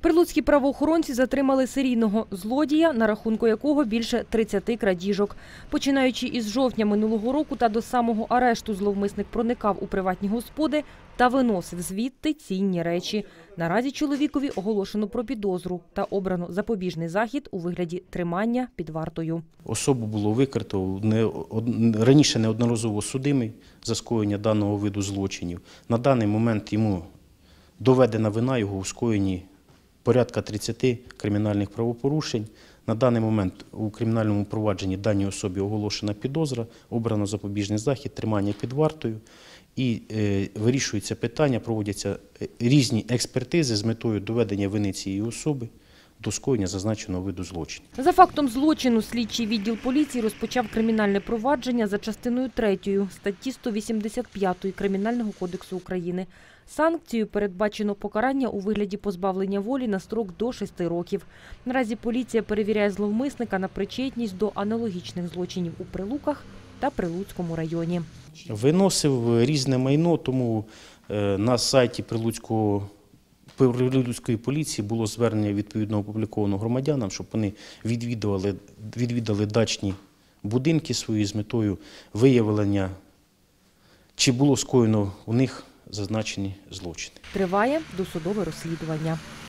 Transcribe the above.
Прилуцькі правоохоронці затримали серійного злодія, на рахунку якого більше 30 крадіжок. Починаючи із жовтня минулого року та до самого арешту зловмисник проникав у приватні господи та виносив звідти цінні речі. Наразі чоловікові оголошено про підозру та обрано запобіжний захід у вигляді тримання під вартою. Особу було викрито, раніше неодноразово судимий за скоєння даного виду злочинів. На даний момент йому доведена вина його у скоєнні порядка 30 кримінальних правопорушень. На даний момент у кримінальному провадженні даній особі оголошена підозра, обрано запобіжний захід, тримання під вартою. І вирішується питання, проводяться різні експертизи з метою доведення вини цієї особи до скоєння зазначеного виду злочину. За фактом злочину слідчий відділ поліції розпочав кримінальне провадження за частиною 3 статті 185 Кримінального кодексу України. Санкцією передбачено покарання у вигляді позбавлення волі на строк до 6 років. Наразі поліція перевіряє зловмисника на причетність до аналогічних злочинів у Прилуках та Прилуцькому районі. Виносив різне майно, тому на сайті Прилуцької поліції було звернення відповідно опубліковано громадянам, щоб вони відвідали дачні будинки свої з метою виявлення, чи було скоєно у них зазначені злочини. Триває досудове розслідування.